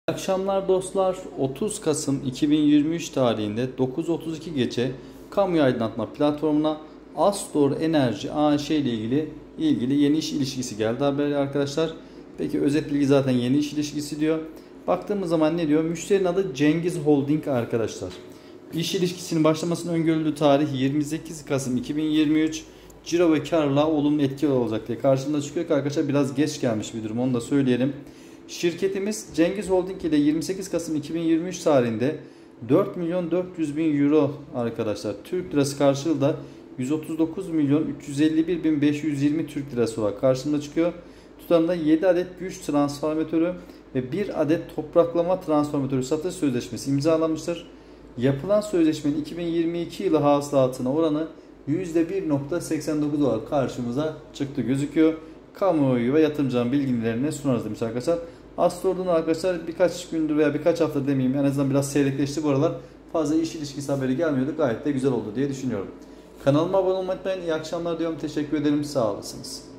İyi akşamlar dostlar. 30 Kasım 2023 tarihinde 9.32 gece kamu aydınlatma platformuna Astor Enerji AŞ ile ilgili yeni iş ilişkisi geldi haberi arkadaşlar. Peki özet bilgi zaten yeni iş ilişkisi diyor. Baktığımız zaman ne diyor? Müşterinin adı Cengiz Holding arkadaşlar. İş ilişkisinin başlamasının öngörüldüğü tarih 28 Kasım 2023. Ciro ve karla olumlu etki olacak diye karşımıza çıkıyor ki arkadaşlar biraz geç gelmiş bir durum, onu da söyleyelim. Şirketimiz Cengiz Holding ile 28 Kasım 2023 tarihinde 4 milyon 400 bin euro arkadaşlar Türk lirası karşılığı 139 milyon 351 bin 520 Türk lirası olarak karşımıza çıkıyor. Tutarında 7 adet güç transformatörü ve 1 adet topraklama transformatörü satış sözleşmesi imzalanmıştır. Yapılan sözleşmenin 2022 yılı hasılatına oranı %1.89 olarak karşımıza çıktı gözüküyor. Kamuoyu ve yatırımcıların bilgilerini sunarız demiş arkadaşlar. Astor'dan arkadaşlar birkaç gündür veya birkaç hafta demeyeyim, en azından biraz seyrekleşti bu aralar. Fazla iş ilişkisi haberi gelmiyordu. Gayet de güzel oldu diye düşünüyorum. Kanalıma abone olmayı unutmayın. İyi akşamlar diyorum. Teşekkür ederim. Sağ olasınız.